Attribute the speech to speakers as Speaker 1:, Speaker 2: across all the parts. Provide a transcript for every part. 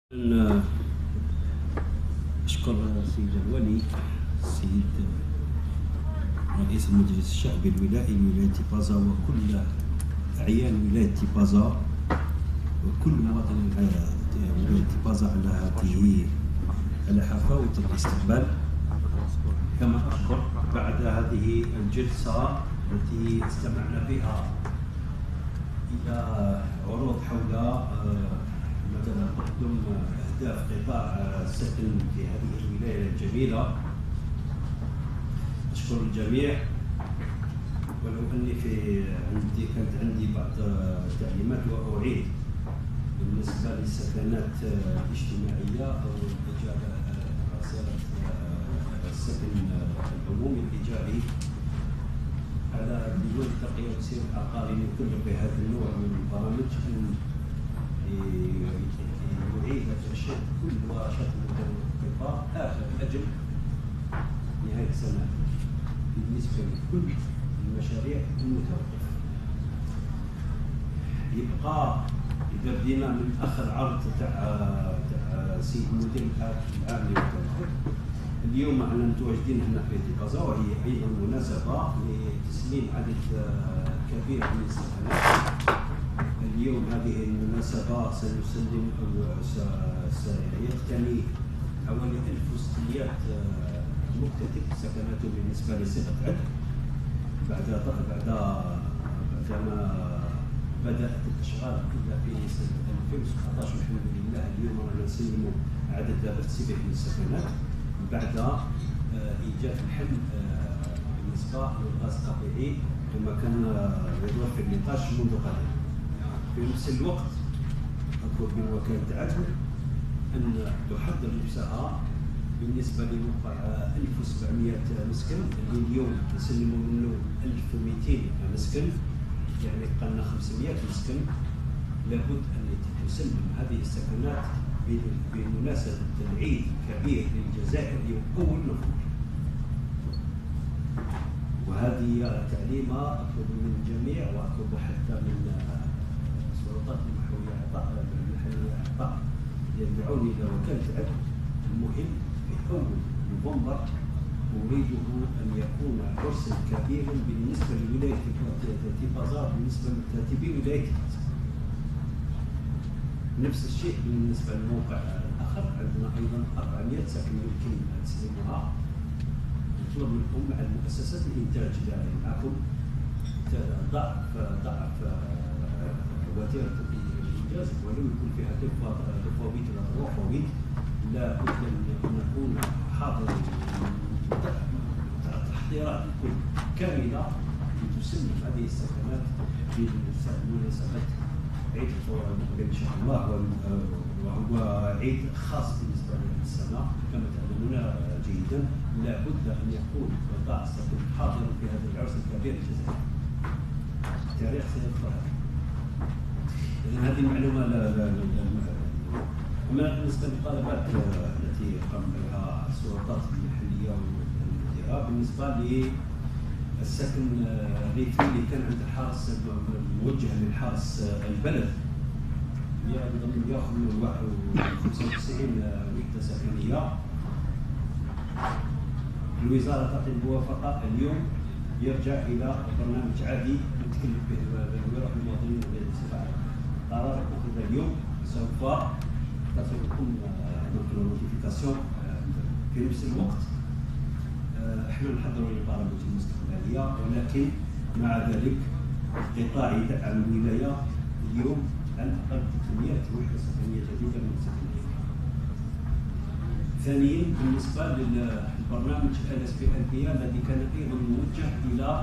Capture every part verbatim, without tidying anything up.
Speaker 1: أشكر السيد الولي السيد رئيس المجلس الشعبي الولائي لولاية طبازة وكل أعيان ولاية طبازة وكل مواطن ولاية طبازة على هذه على حفاوة الاستقبال. كما أشكر بعد هذه الجلسة التي استمعنا فيها إلى عروض حول مثلا تقدم أهداف قطاع السكن في هذه الولاية الجميلة. أشكر الجميع، ولو أني في عندي كانت عندي بعض التعليمات وأعيد بالنسبة للسكنات الاجتماعية أو الإيجار السكن العمومي الإيجاري على ديوان الترقية والتسيير العقاري المكلف بهذا النوع من البرامج أن يعيد ترشيد كل ورشات القطاع آخر أجل نهاية السنة بالنسبة لكل المشاريع المتوقفة. يبقى إذا بدينا من آخر عرض تاع تاع سيد مدير العام للتوقف، اليوم احنا متواجدين هنا في طبازة وهي أيضا مناسبة لتسليم عدد كبير من السكنات. اليوم هذه المناسبة سنسلم أو سيقتني حوالي ألف وستمائة مكتتب سكناته بالنسبة لصيغة عد. بعد بعد بعدما بدأت الأشغال كلها في سنة ألفين وسبعة عشر والحمد لله اليوم رانا نسلم عدد دابا تسبيح من السكنات بعد إيجاد الحل بالنسبة للغاز الطبيعي كما كان يتوفر النقاش منذ قليل. في نفس الوقت أطلب من وكالة عدن أن تحضر نفسها بالنسبة لموقع ألف وسبعمائة مسكن اللي اليوم نسلموا منه ألف ومئتين مسكن، يعني بقى لنا خمسمائة مسكن. لابد أن تسلم هذه السكنات بمناسبة العيد الكبير للجزائر يوم أول نوفمبر. وهذه تعليمة أطلب من الجميع وأطلب حتى من السلطات المحلية إعطاء المحلية إعطاء يدعوني إلى وكالة عدن. المهم في أول نوفمبر أريده أن يكون عرسا كبيرا بالنسبة لولاية طبازة بالنسبة لكاتبي ولاية طبازة. نفس الشيء بالنسبة للموقع الآخر، عندنا أيضا أربعمائة ساكن يمكن تسليمها. نطلب منكم مع المؤسسات الإنتاج اللي معكم ضعف ضعف وتيرة الإنجاز ولو يكون فيها تفاويت ولا تفاويت. لا بد أن نكون حاضرين تحضيرات تكون كاملة لتسلم هذه السكنات في مناسبة عيد الثورة المقبل إن شاء الله، وهو عيد خاص بالنسبة لهذه السنة كما تعلمون جيدا. لا بد أن يكون قطاع السكن حاضرا في هذا العرس الكبير الجزائري. التاريخ سيذكر هذا. إذن هذه المعلومة لا لا لا أما بالنسبة للطلبات التي قام بها السلطات المحلية والمديرة بالنسبة للسكن الريفي اللي كان عند الحارس موجه للحارس البلد، ياخذ من خمسة وتسعين وحدة سكنية. الوزارة تعطي الموافقة اليوم يرجع إلى برنامج عادي نتكلف به ويروح المواطنين بالاستفادة. قرار أخذ اليوم سوف تصلكم نوتيفيكاسيون. في نفس الوقت احنا نحضروا للبرامج المستقبلية، ولكن مع ذلك القطاع يدعم الولاية اليوم على الأقل ثلاثمائة وحدة سكنية جديدة من السكنية. ثانيا بالنسبة للبرنامج ال اس بي ال بي الذي كان أيضا موجه إلى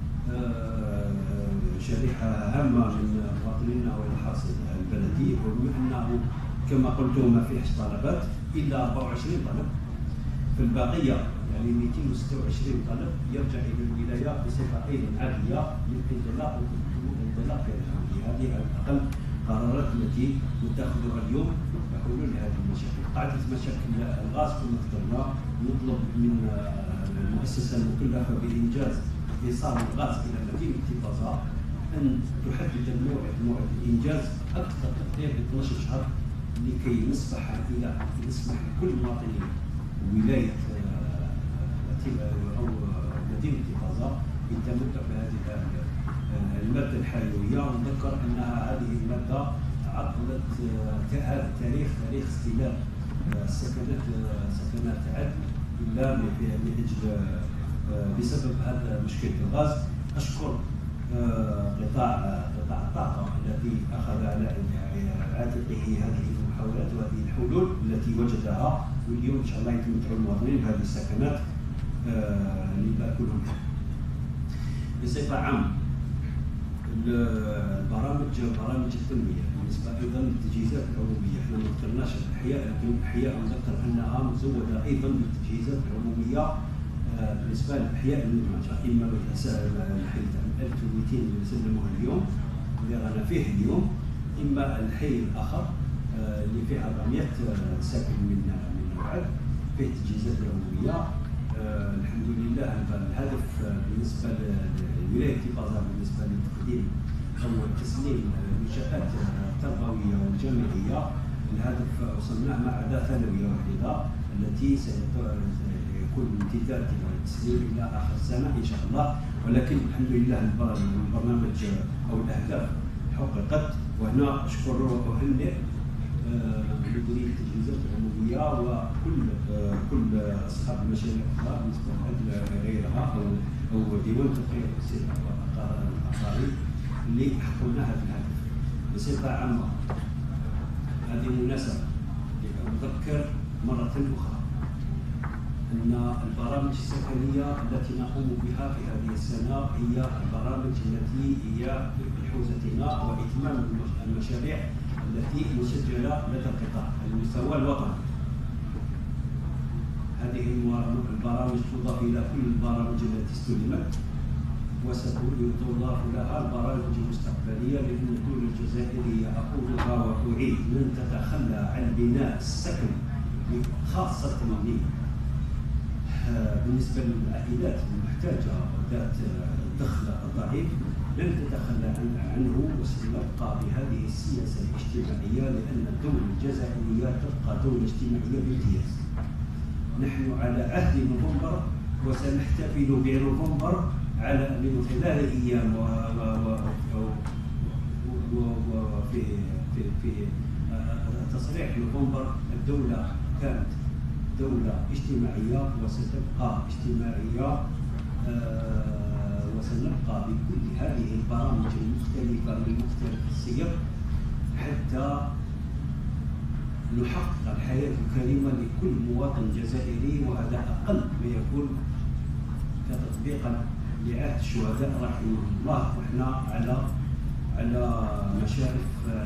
Speaker 1: شريحة هامة من مواطنينا والحرس البلدي، وبما أنه كما قلت ما فيهش طلبات إلا أربعة وعشرين طلب، في البقية يعني مئتين وستة وعشرين طلب يرجع إلى الولاية بصفة أيضا عادية للانطلاق والانطلاق في العملية. هذه على الأقل قرارات التي نتخذها اليوم لحلول هذه المشاكل. قاعدة مشاكل الغاز كما ذكرنا، نطلب من المؤسسة المكلفة بإنجاز إيصال الغاز إلى مدينة طبازة أن تحدد الموعد موعد الإنجاز أكثر تقدير ب اثني عشر شهر لكي نسمح الى نسمح لكل مواطني ولايه او مدينه طازه بالتمتع بهذه الماده الحيويه. ونذكر انها هذه الماده عطلت تاريخ تاريخ استلام سكنات سكنات عدن الا من اجل بسبب هذا مشكله الغاز. اشكر قطاع قطاع الطاقه الذي اخذ على عاتقه هذه المحاولات وهذه الحلول التي وجدها، واليوم ان شاء الله يتمتع المواطنين بهذه السكنات اللي باكلهم. بصفه عامه البرامج برامج التنميه بالنسبه ايضا للتجهيزات العموميه، احنا ما ذكرناش الاحياء لكن الاحياء نذكر انها مزوده ايضا بالتجهيزات العموميه بالنسبه للاحياء المدمجه، اما الحي تاع ألف ومئتين اللي سلموها اليوم اللي رانا فيه اليوم، اما الحي الاخر اللي فيه أربعمئة ساكن من من العدن فيه التجهيزات العموميه. الحمد لله الهدف بالنسبه لولايه طازه بالنسبه لتقديم او تسليم المنشات التربويه والجامعيه، الهدف وصلناه ما عدا ثانويه واحده التي سيكون امتداد التسليم الى اخر السنه ان شاء الله. ولكن الحمد لله البرنامج او الاهداف حققت، وهنا اشكر واهنئ مديريه التجهيزات العموميه وكل كل اصحاب المشاريع الاخرى بالنسبه لغيرها او او ديوان تطوير السير العقاري اللي حققوا لنا هذا الهدف. بصفه عامه هذه مناسبه لأذكر مره اخرى ان البرامج السكنيه التي نقوم بها في هذه السنه هي البرامج التي هي بحوزتنا واتمام المشاريع التي مسجله لدى القطاع على المستوى الوطني. هذه البرامج تضاف الى كل البرامج التي استلمت، وستضاف لها البرامج المستقبليه، لان الدوله الجزائريه اقولها واعيد لن تتخلى عن بناء السكن خاصه بالنسبه للعائلات المحتاجه ذات الدخل الضعيف، لن تتخلى عنه وسنبقى بهذه السياسه الاجتماعيه، لان الدوله الجزائريه تبقى دوله اجتماعيه بامتياز. نحن على عهد نوفمبر وسنحتفل بنوفمبر على خلال ايام وفي في في تصريح نوفمبر الدوله كانت دولة اجتماعية وستبقى اجتماعية، آه وسنبقى بكل هذه البرامج المختلفة من مختلف الصيغ حتى نحقق الحياة الكريمة لكل مواطن جزائري، وهذا أقل ما يكون كتطبيقا لعهد الشهداء رحمهم الله. وإحنا على على مشارف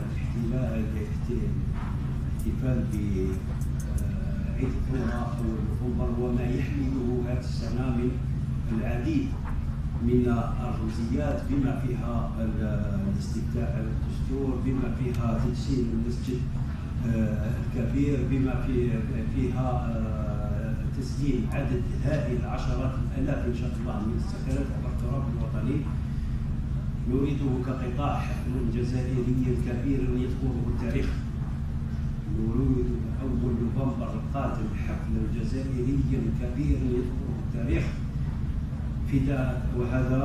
Speaker 1: الاحتفال ب عيد الثورة أو نوفمبر، وما يحمله هذه السنة من العديد من الرمزيات بما فيها الاستفتاء على الدستور، بما فيها تجسيم المسجد الكبير، بما فيها تسجيل عدد هائل عشرات الالاف ان شاء الله من السكنات على التراب الوطني. نريده كقطاع حفل جزائري كبير يذكره التاريخ. نريد أول نوفمبر القادم حفلا جزائريا كبيرا يذكره التاريخ فداء، وهذا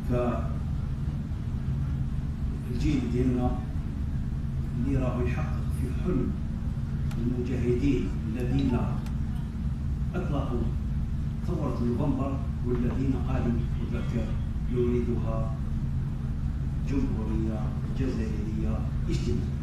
Speaker 1: كالجيل ديالنا اللي راه يحقق في حلم المجاهدين الذين أطلقوا ثورة نوفمبر والذين قالوا وذكر نريدها جمهورية جزائرية اجتماعية.